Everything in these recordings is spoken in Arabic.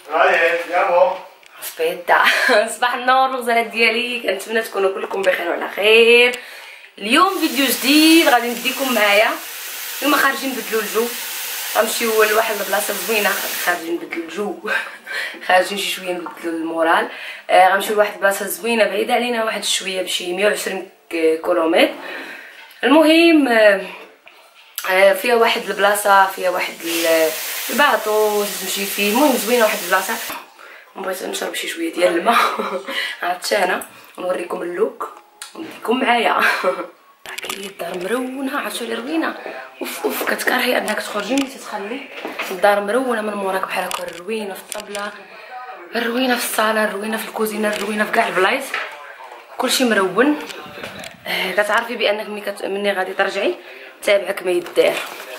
سبيتا صباح النور الغزالات ديالي، كنتمنى تكونوا كلكم بخير وعلى خير. اليوم فيديو جديد غادي نديكم معايا. اليوم خارجين نبدلوا الجو، غنمشيو لواحد البلاصه زوينه، خارجين نبدلوا الجو خارجين شي شويه نبدلوا المورال. غنمشيو لواحد البلاصه زوينه بعيده علينا واحد شويه بشي 120 كيلومتر. المهم فيها واحد البلاصه، فيها واحد الباطو تمشي فيه. المهم زوينه واحد البلاصه. بغيت نشرب شي شويه ديال الماء عطشانه، ونوريكم اللوك ونديكم معايا. كاين الدار مرونه، عرفتوا اللي روينه اوف كتكرهي انك تخرجي ملي تتخلي الدار مرونه من موراك بحال هكا، الروينه في الطبله، الروينه في الصاله، الروينه في الكوزينه، الروينه في كاع البلايص، كلشي مرون. كتعرفي بانك مني غادي ترجعي تابعك ما يدار.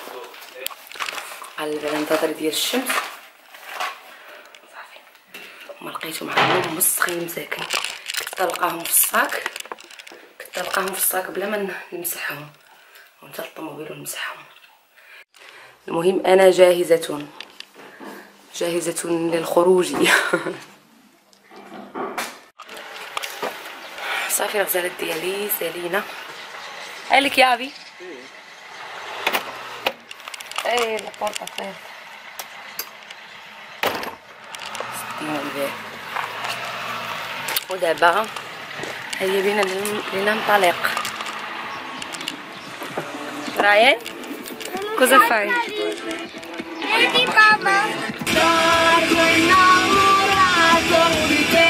قلب على النظر ديال الشمس صافي. ما لقيتو معاهم مسخين مساكن، كنت تلقاهم في الصاك، بلا ما نمسحهم، ونتا الطوموبيل ونمسحهم. المهم انا جاهزه للخروج. صافي الغزالات ديالي سالينا. قالك يا ابي اي لابورطه فين ستين الباب. ودابا هيا بينا ننطلق. رايان كوزا فاي Di papà. Sono innamorato di te,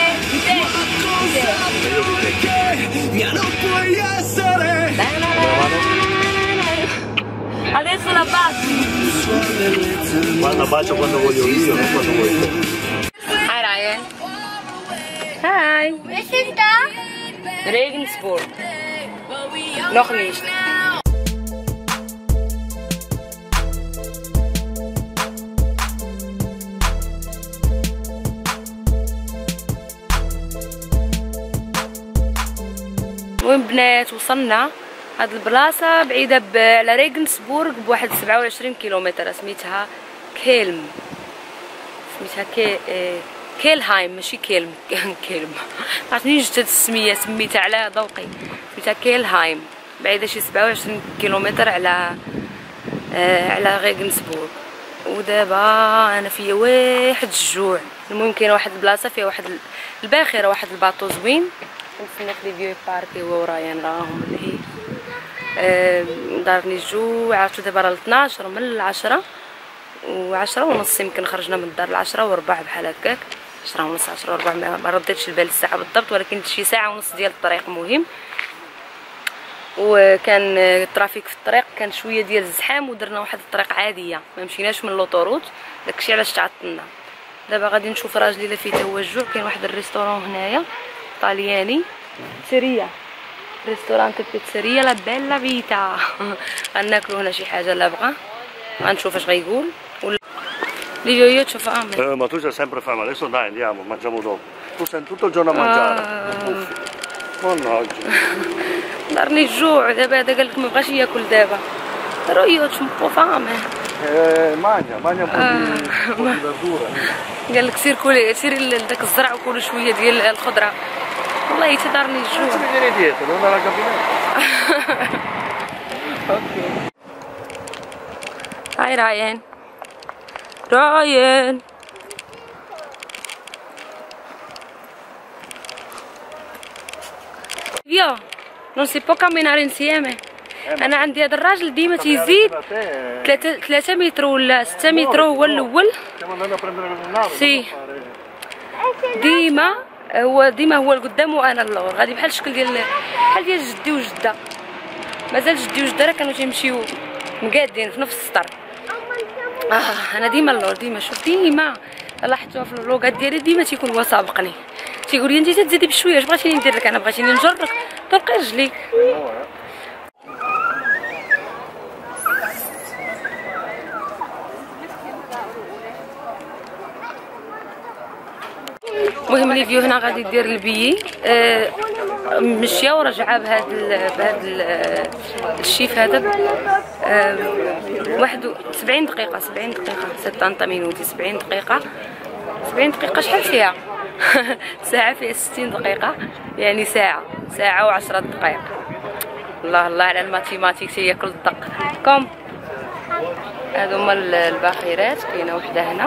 mi non puoi essere. Adesso la baci. Ma la bacio quando voglio io, non quando vuoi tu. Hi Ryan. Hi. Wer ist da? Regensburg. Noch nicht. المهم بنات وصلنا هاد البلاصه بعيده على ريغنسبورغ بواحد 27 كيلومتر. سميتها كيلم، كيلهايم ماشي كيلم. كيلم عرفتني جات هاد السميه، سميتها على ذوقي، سميتها كيلهايم. بعيده شي 27 كيلومتر على ريغنسبورغ. ودابا انا فيا واحد الجوع. المهم كاينه واحد البلاصه فيها واحد الباخره، واحد الباطو زوين. كنتسنى في لي باركي ورايا راهم اللي دارني الجوع. عرفتو دابا راه 12 من 10 و10 ونص يمكن خرجنا من الدار 10 وربع بحال هكاك، 10 ونص 10 وربع، ما رديتش البال الساعه بالضبط، ولكن شي ساعه ونص ديال الطريق. مهم وكان الترافيك في الطريق، كان شويه ديال الزحام، ودرنا واحد الطريق عاديه، ما مشيناش من لوطوروت، داكشي علاش تعطلنا. دابا غادي نشوف راجلي الا فيه هو الجوع. كاين واحد الريستورون هنايا طالياني، بيتزاريا، ريستورانت بيتزاريا لا بيلا فيتا. غناكلو هنا شي حاجه لا بغا، غنشوف اش غيقول. Livio, io c'ho fame. Ma tu c'hai sempre fame, adesso dai andiamo, mangiamo dopo. Tu stai tutto il giorno a mangiare. Mannaggia. دارني الجوع دابا. هذا قالك ما بغاش ياكل دابا. Però io c'ho un po' fame. Mangia un po' di verdura. قالك سير كولي، سير لداك الزرع وكولي شويه ديال الخضره. والله تدارني الجوع. Vieni dietro, non dalla cabinetta. اوكي. هاي رايان. رايان Via, non si può camminare insieme. انا عندي هذا الراجل ديما تيزيد 3 متر ولا 6 متر هو الاول. سي ديما هو القدام وانا اللور. غادي بحال الشكل ديال جدي وجده. مازال جدي وجده راه كانوا تيمشيو مقادين في نفس السطر. انا ديما اللور، ديما شوف، ديما لاحظتوها في الفلوغات ديالي، ديما تيكون هو سابقني، تيقول لي انت تزيدي بشويه، اش بغيتيني ندير لك؟ انا بغيتيني نجرك تلقي رجليك. المهم ليفيو هنا غادي دير البيي، مشيه ورجعه بهاد الشيف هذا 71 دقيقه 70 دقيقه 70 دقيقه 70 دقيقة شحال فيها؟ ساعة فيها 60 دقيقة، يعني ساعة و10 دقائق. الله الله على الماتيماتيك تياكل الدق. كوم هادو هما الباخرات، كاينة وحدة هنا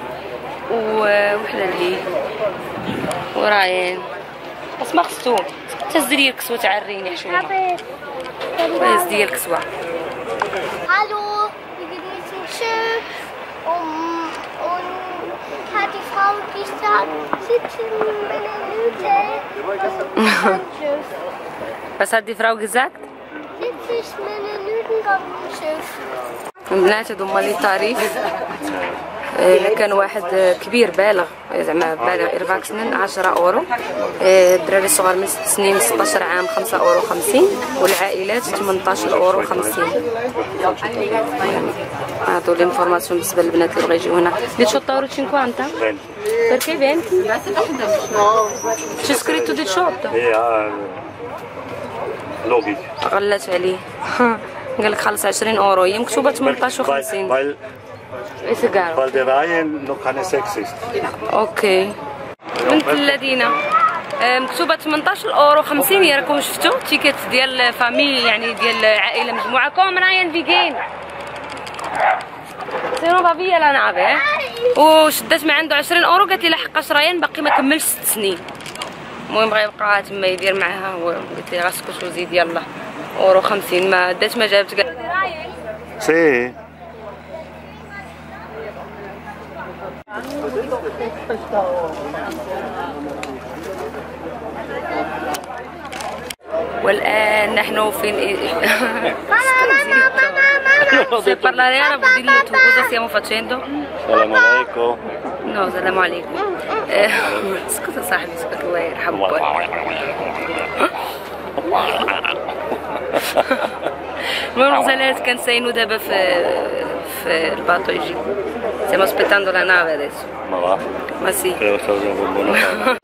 ووحدة لهي وراين. اسمع خصو تهز ديال الكسوة تعريني حشومة. هز ديال الكسوة. Hallo, wir genießen schön und hat die Frau gesagt, 17 Minuten. بس هادي فراو gesagt 70 Minuten kommt ein Schiff. البنات هادو هما لي طريف. إلا كان واحد كبير بالغ زعما بالغ 4 سنين 10 اورو، الدراري الصغار من 6 سنين 16 عام 5 اورو 50، والعائلات 18 اورو 50. هادو لينفورماسيون بالنسبه للبنات اللي بغاو يجيو هنا. Di 18 50? Perché 20? C'è scritto 18. لوجيك غلات عليه. قال لك خلص 20 اورو، هي مكتوبه 18 و50. ايش قال؟ weil der Reihen noch keine 6 ist. اوكي. بنت الذين مكتوبه 18 اورو 50. يا راكم شفتوا تيكيت ديال فامي، يعني ديال عائله مجموعه. كوم راين فيجين سيرو بابيا لا نافي. وشدات ما عنده 20 اورو، قالت لي لحقاش راين باقي ما كملش 6 سنين. المهم بغا يبقى تما يدير معاها، قلت لي غاسكت وزيد يلا اورو 50. ما دات ما جابت. سي والآن نحن في parlare arabo, dillo tu cosa stiamo facendo? السلام عليكم. No, السلام عليكم. اسكت صاحبي اسكت، الله يرحمك. المهم غزالات كنساينو دابا في الباطو يجي. Stiamo aspettando la nave adesso. Ma va? Ma sì. Credo sta usando un buon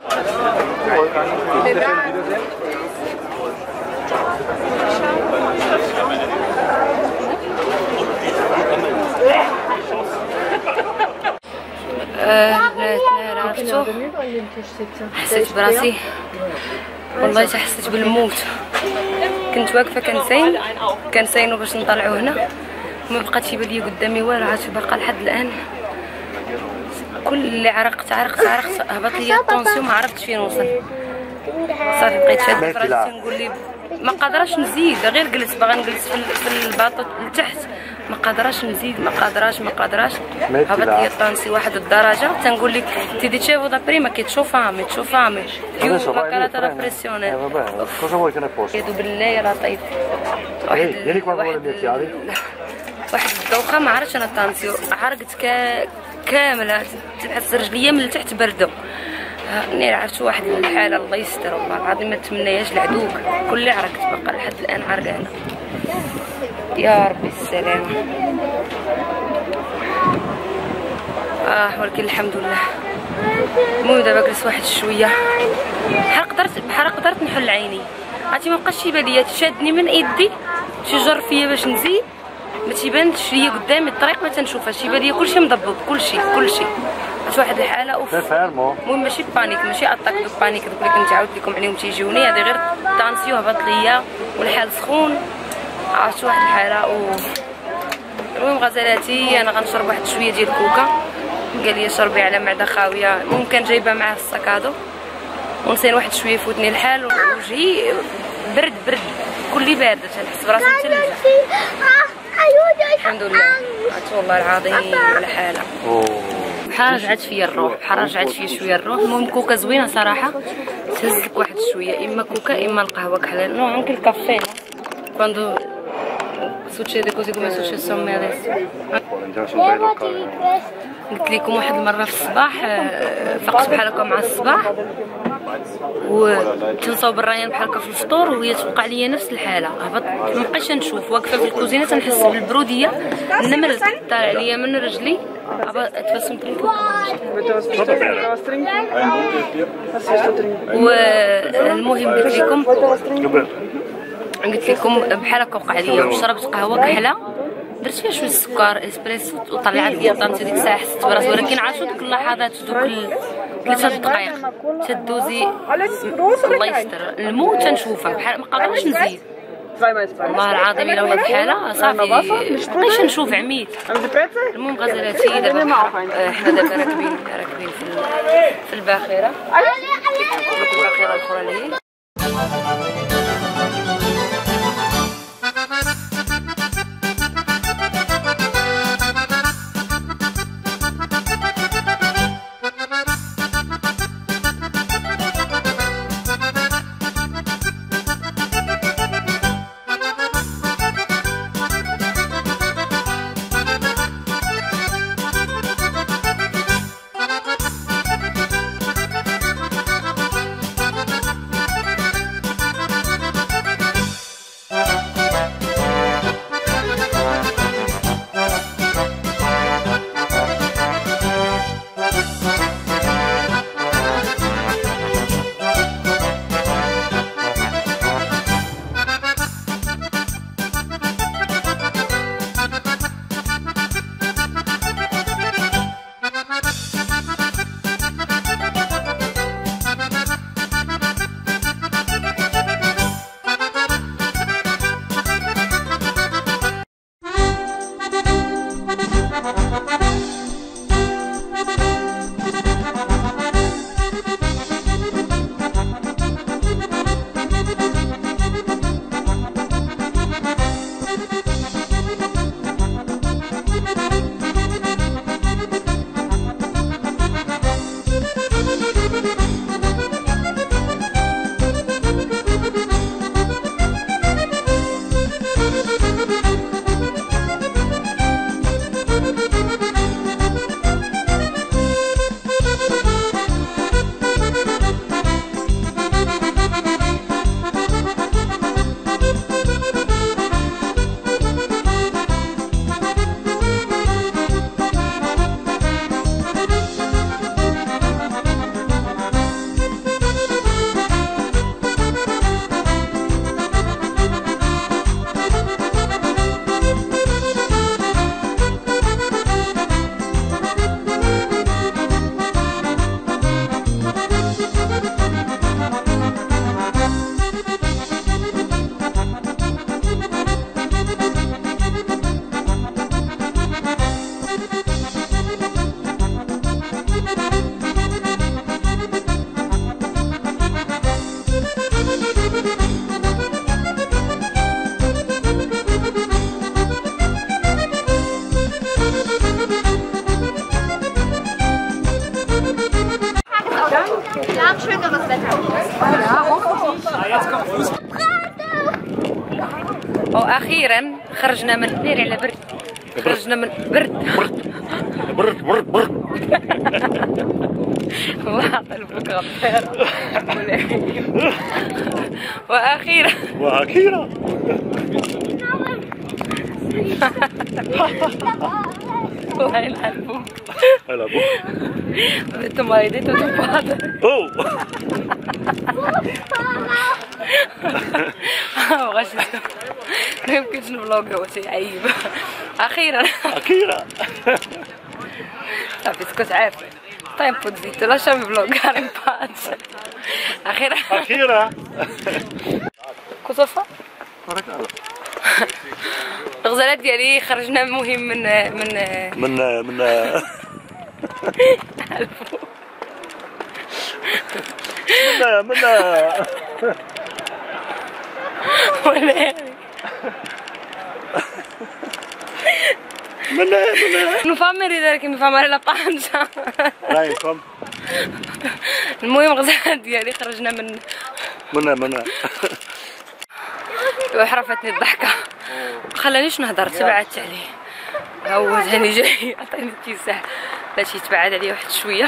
عرفتو حسيت براسي والله حسيت بالموت. كنت واقفه كنساينو باش نطلعو هنا، ما بقاتش يبان لي قدامي والو. عاد باقا لحد الان كل اللي عرقت هبط لي الطونسيون، ما عرفتش فين وصل. صافي بقيت شاده في راسي نقول لي ما قادراش نزيد، غير جلست باغا نجلس في الباطو لتحت، ما قادراش نزيد، ما قادراش. هبط لي الطونسي واحد الدرجه، تنقول لك تي ديcevo da prima che c'ho fame più ma calata la pressione. Cosa vuoi che ne posso? يدو بالله يا لطيف. Vieni qua con le mie chiavi. واحد الدوخه ما عرفتش انا الطانسيو، عرقت كامله، تحس رجليا من التحت بردو. راني عرفت واحد الحاله الله يستر، والله العظيم ما تمنياش لعدوك. كل اللي عرقت باقا لحد الان عرقانه. يا ربي السلامه. ولكن الحمد لله. المهم دابا جلس واحد شويه، بحال قدرت نحل عيني. عرفتي ما بقاش يبان ليا، شادني من يدي تجر فيا باش نزيد، ما تيبانش ليا قدامي الطريق، ما تنشوفهاش، يبان ليا كلشي مضبط، كلشي عرفت واحد الحاله اوف. المهم ماشي بانيك، ماشي اتاك دو بانيك دوك اللي كنت عاودت لكم عليهم تيجيوني، هذه غير الطانسيو هبط ليا والحال سخون، عرفت واحد الحاله اوف. المهم غزالاتي انا غنشرب واحد شويه ديال الكوكا، قال لي شربي على معده خاويه. المهم كان جايبه معاه الساكادو، ونسين واحد شويه يفوتني الحال، وجهي برد كلي بارده، تنحس براسي مثلجه. الحمد لله. عرفت والله العظيم على حاله. بحال رجعت فيا شويه الروح. المهم كوكا زوينه صراحه، تهزك واحد شويه، اما كوكا اما القهوه كحله. نو anche il caffè quando succede così come è successo a me adesso. قلت لكم واحد المره في الصباح فقت بحال هكا مع الصباح، وتنصاوب الريان بحال هكا في الفطور، وهي تبقى عليا نفس الحاله. هبط مابقيتش نشوف، واقفه في الكوزينه تنحس بالبروديه، النمل طالع عليا من رجلي. تبسمت لكم. والمهم قلت لكم بحال هكا وقع عليا، وشربت قهوه كحله درت فيها شويه السكر اسبريسو وطلعت البوطه ديك الساعه حسيت براسي، ولكن عاشوا دوك اللحظات دوك 3 دقائق تدوزي الله يستر الموت تنشوفها بحال ما قادرش نزيد والله العظيم الا ولات بحالها صافي مابقيتش نشوف عميت. المهم غزالاتي دابا حنا دابا راكبين في الباخره الباخره الاخرى اللي هي واخيرا خرجنا من ناري على برد، خرجنا من برد والله قلبك غفار واخيرا الله يلعنكم انتم مريضين وتبادر واش ما يمكنش نفلوغ وشي عيب. اخيرا صافي اسكت عارف طيب زيت لا شام فلوغ كارين باتش اخيرا كوصفه بارك الله. الغزالات ديالي خرجنا مهم من non fammi ridere che mi fa male la pancia. رايكم المهم غزالات ديالي خرجنا من وحرفتني الضحكه ما خلانيش نهضر تبعدت عليه. هو هاني جاي عطاني اتساع باش يتبعد عليه واحد شويه.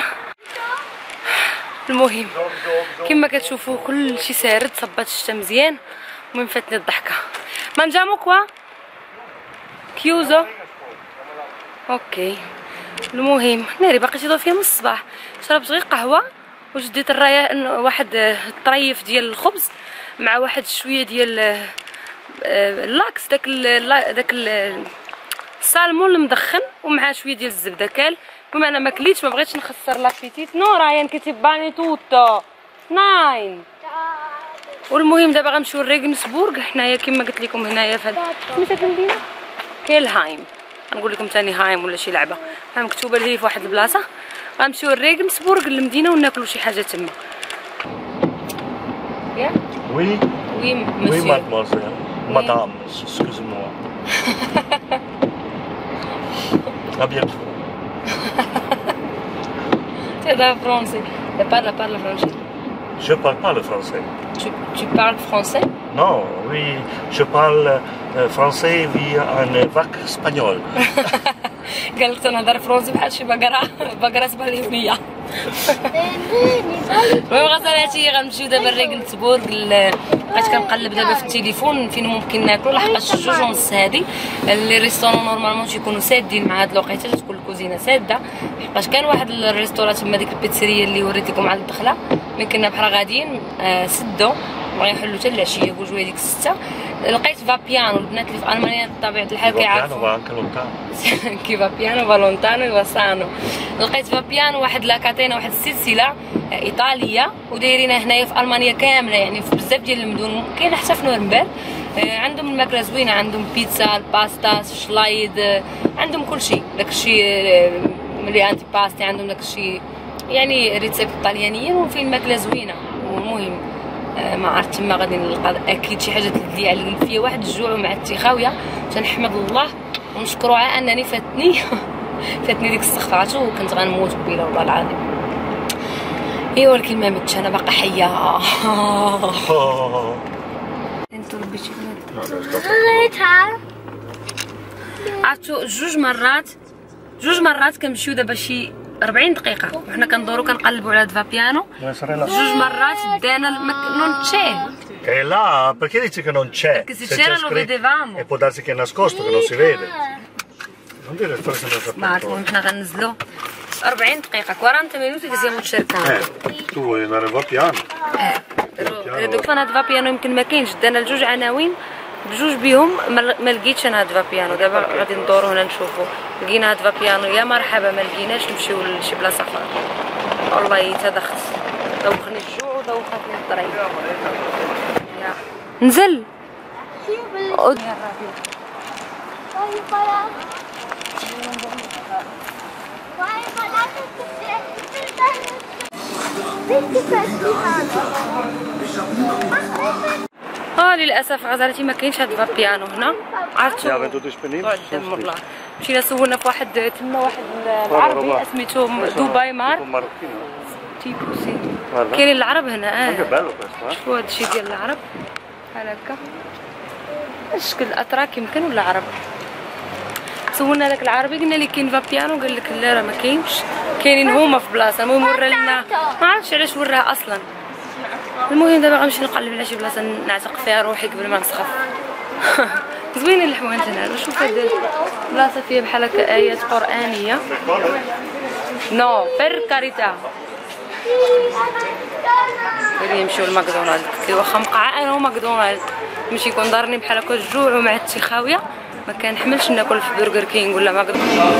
المهم كما كتشوفوا كلشي سارد صبات الشتا مزيان. المهم فاتني الضحكه. مانجامو كوا كيوزو اوكي. المهم ناري باقي تيضوي فيها من الصباح. شربت غير قهوه وجديت واحد الطريف ديال الخبز مع واحد شويه ديال اللاكس داك سالمون المدخن ومعاه شويه ديال الزبده كال. المهم انا ما كليتش، ما بغيتش نخسر لابيتيت. نو رايان كتب باني توتو ناين. والمهم دابا غنمشيو لريغنسبورغ. حنايا كما قلت لكم هنايا في هاد سميتها المدينه كيلهايم، غنقول لكم ثاني هايم ولا شي لعبه مكتوبه لي في واحد البلاصه. غنمشيو لريغنسبورغ المدينه وناكلوا شي حاجه تما. يا وي وي وي مسيو مادموزيل مدام سكوز موا. ابيض. تهضر فرونسي. بارلا فرونسي. Je parle pas le français. Tu parles français? Non, oui, je parle français via un vac espagnol. قالت نهضر فرونسي بحال شي بقره اسبانيوليه. المهم غزالاتي غنمشيو دابا لريغنسبورغ. بقيت كنقلب دابا في التليفون فين ممكن ناكلو، لحقاش 2:30 هادي لي ريستورون نورمالمون تيكونوا سادين مع هاد الوقيته، تكون الكوزينه ساده. لحقاش كان واحد الريستوران تما ديك البيتسيريا اللي وريت لكم على الدخله ملي كنا بحال غاديين سدوا بغا يحلوا حتى العشيه بوجويه ديك 6. لقيت فابيانو. البنات اللي في المانيا بطبيعه الحال كيعرفوا كيفا بيانو فالونتانو وسانو. لقيت فابيانو واحد لاكاتينا، واحد السلسله ايطاليه ودايرينها هنايا في المانيا كامله، يعني في بزاف ديال المدن. كاين حتى في نورنبرغ. عندهم الماكله زوينه، عندهم بيتزا، الباستا، شلايد، عندهم كلشي. داكشي ملي انتي باستي عندهم داكشي، يعني ريتسيبت طاليانيين وفيه الماكله زوينه. والمهم ما عرفت تما غادي نلقى اكيد شي حاجه تلذي على فيا واحد الجوع مع التخاويه. تنحمد الله ونشكرو على انني فاتني ديك السخفه، وكنت غنموت قبيله والله العظيم. ايوا ولكن ما متش، انا باقا حيه. انتو ربيتي عرفتو جوج مرات كنمشيو دابا شي 40 دقيقة وحنا كندورو كنقلبوا على فابيانو. جوج مرات دانا non c'è. È là, perché dici che non c'è? Perché se c'era lo vedevamo. E può darsi che è nascosto, che non si vede. Non dire forse non sapete. ما عرفتو حنا غنزلو 40 دقيقة 40 minuti che siamo cercando. Tu vuoi andare a piano? دوك انا هاد فابيانو يمكن ما كاينش. دانا الجوج عناوين بجوج بهم ما لقيتش انا هاد فابيانو. دابا غادي ندورو هنا نشوفو. لقينا هاد فابيانو يا مرحبا، ما لقيناش نمشيو لشي بلاصه اخرى. والله تدخت، دوخني الجوع ودوختني الطريق. نزل للاسف غزالتي ما كاينش هاد فابيانو هنا. عرفتو مشينا سولنا في واحد تما واحد العربي سميتو دبي مار تيبوسي. كاينين العرب هنا. شوفوا هادشي ديال العرب بحال هكا. الشكل الاتراك يمكن ولا عرب. سولنا داك العربي قلنا ليه كاين فابيانو، قال لك لا راه ما كاينش، كاينين هما في بلاصه. المهم ورا لنا، ما عرفتش علاش وراها اصلا. المهم دابا غنمشي نقلب على شي بلاصه نعتق فيها روحي قبل ما نسخف. زوينين الحوايج هنا. شوف هاد البلاصه فيها بحال هكا ايات قرانيه. نو بير كاريتا. غادي نمشيو لماكدونالد. واخا مقعه انا وماكدونالد نمشي يكون دارني بحال هكا الجوع ومع التخاويه ما كنحملش ناكل في برجر كينغ ولا ماكدونالد.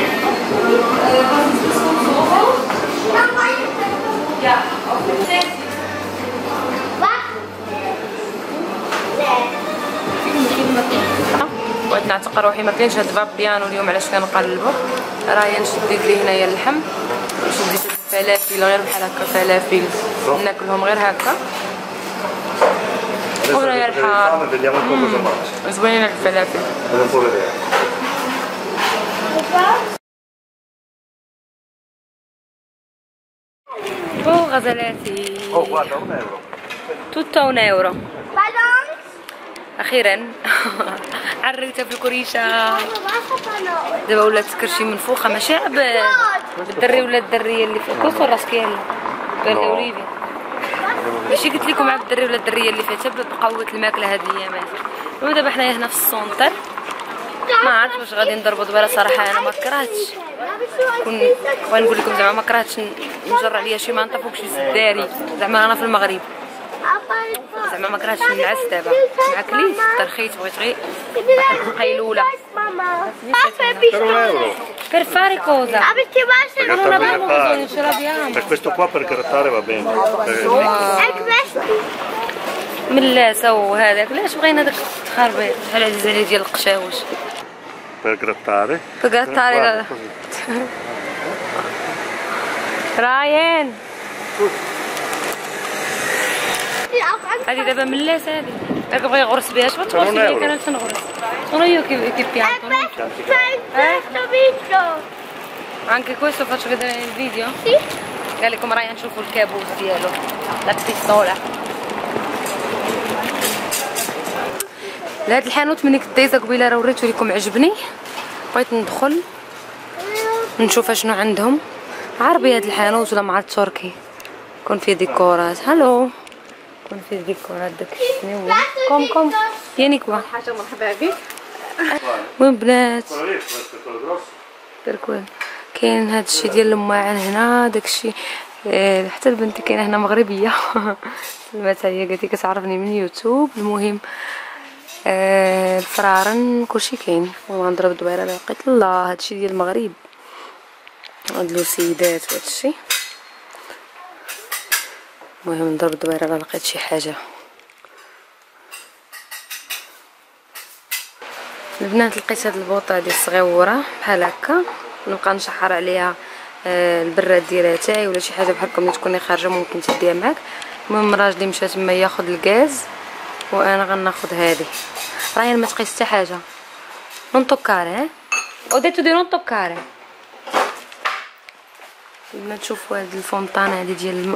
بغيت نعتق روحي ما كاينش هاد فابيانو اليوم. علاش كنقلبو؟ راهي نشديت ليه هنايا اللحم، شديت الفلافل غير بحال هكا، فلافل ناكلهم غير هكا. وهنايا الحار زوينين الفلافل. غزالاتي توتا €1. اخيرا عريتها في الكريشه. دابا ولات تكرشي منفوخه ماشي بالدري ولا الدريه اللي في كوسو راسكيل بارده اوليفي. ماشي قلت لكم عاد الدري ولا الدريه اللي فيها بقوه الماكله هذه الايامات. ودابا حنايا هنا في السونتر. ما عرفت واش غادي نضربوا دابا. صراحه انا ما كرهتش، غنقول لكم زعما ما كرهتش نجر عليا شي منطقه فوق شي سداري. زعما انا في المغرب زعما ما كرهتش النعاس دابا مع كليت ترخيت بغيت غير قيلوله. Per fare cosa? Non abbiamo bisogno, ce l'abbiamo. Per questo qua per grattare va bene. ملاسه وهذاك علاش بغينا داك التخربيق بحال عزيزه لي ديال القشاوش. Per grattare. Per grattare. راين هادي دابا ملاسه هادي داك بغا يغرس بها شنو تغرس بها كان تنغرس sono io che pianto anche questo faccio vedere nel video? Sì. قال لكم رايح نشوفوا الكابوس ديالو لا بيستولا. لهاد الحانوت ملي كنت دايزه قبيله راه وريتو لكم عجبني بغيت ندخل نشوف شنو عندهم. عربي هاد الحانوت ولا مع التركي يكون فيه ديكورات. هالو يكون فيه ديكورات داك شنو هو كوم ياني كوا حاجه مرحبا بك. وين بنات بركوال كاين هادشي ديال الماعن هنا داكشي. حتى البنت كاينه هنا مغربيه سلمات عليا قالت لي كتعرفني من يوتيوب. المهم الفرارن كلشي كاين ونضرب دويره لقيت الله هادشي ديال المغرب هاد الوسيدات وهادشي. المهم نضرب دويره الا لقيت شي حاجه. البنات لقيت هاد البوطه هادي صغيوره بحال هكا نبقى نشحر عليها البراد ديالها تاعي ولا شي حاجه بحالكم اللي تكوني خارجه ممكن تديها معاك. المهم راجلي مشى تما ياخذ الغاز وانا غناخذ هذه. راهي ما تقيس حتى حاجه نون توكاري. ها او ديتو دي نون توكاري. لما تشوفوا هاد الفونطانه هادي ديال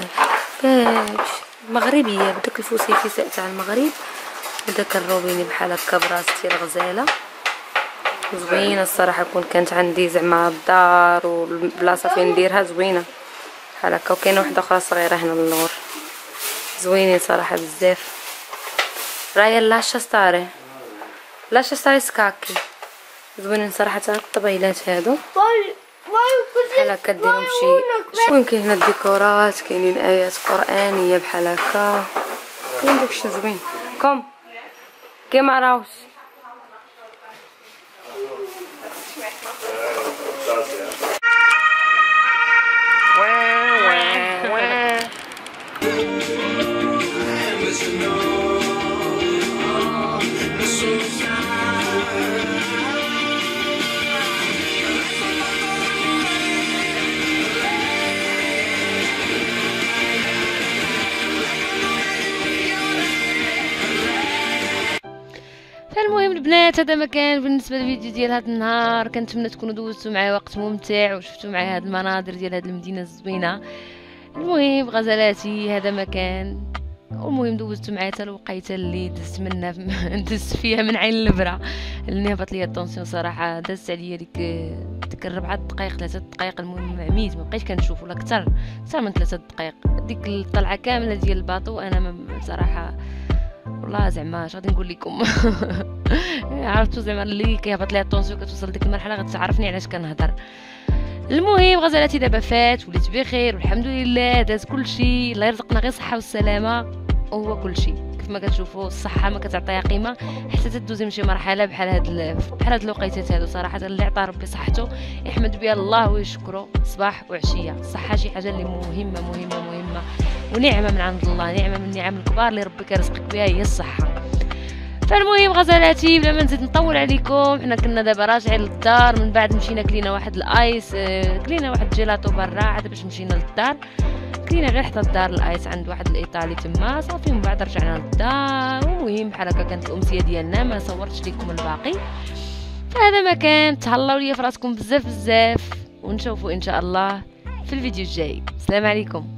مغربيه بداك الفوسيفيساء تاع المغرب وداك الروبيني بحال هكا براس ديال الغزاله زوينه الصراحه. كون كانت عندي زعما الدار والبلاصه فين نديرها زوينه بحال هكا. وكاينه وحده اخرى صغيره هنا للور زوينين صراحه بزاف. راهي لاشا ستاري سكاكي زوينين صراحه تاع الطبيلات هادو بحال هكا ديرهم شي. المهم كاين هنا الديكورات كاينين ايات قرانيه بحال هكا كاين داكشي زوين. كوم كيما راوس فالمهم البنات هذا ما كان بالنسبه للفيديو ديال هذا النهار. كنتمنى تكونوا دوزتوا معايا وقت ممتع وشفتوا معايا هاد المناظر ديال هاد المدينه الزوينه. المهم غزالاتي هذا ما كان. المهم دوزتوا معايا حتى الوقيته اللي دزت منها دزت فيها من عين البرا اللي هبط ليا الطونسيون صراحه. دازت عليا ديك 4 دقائق 3 دقائق. المهم عميت ما بقيتش كنشوف ولا اكثر من 3 دقائق. ديك الطلعه كامله ديال الباطو انا صراحه والله زعما اش غادي نقول لكم عرفتوا زعما اللي كيهبط ليها الطونسيون كتوصل ديك المرحله غتعرفني علاش كنهضر. المهم غزالاتي دابا فات وليت بخير والحمد لله داز كلشي. الله يرزقنا غير الصحه والسلامه وهو كلشي. كيف ما كتشوفوا الصحه ما كتعطيها قيمه حتى تدوزي من شي مرحله بحال هاد الوقيتات هادو. صراحه اللي عطى ربي صحته يحمد بها الله ويشكره صباح وعشيه. الصحه شي حاجه اللي مهمه مهمه مهمه ونعمه من عند الله. نعمه من النعم الكبار اللي ربي كيرزقك بها هي الصحه. فالمهم غزالاتي بلا ما نزيد نطول عليكم حنا كنا دابا راجعين للدار من بعد مشينا كلينا واحد الايس كلينا واحد جيلاتو برا عاد باش مشينا للدار. كلينا غير حتى الدار الايس عند واحد الايطالي تما صافي. من بعد رجعنا للدار. المهم بحال هكا كانت الامسيه ديالنا ما صورتش لكم الباقي. فهذا ما كان. تهلاو ليا فراسكم بزاف بزاف ونشوفوا ان شاء الله في الفيديو الجاي. السلام عليكم.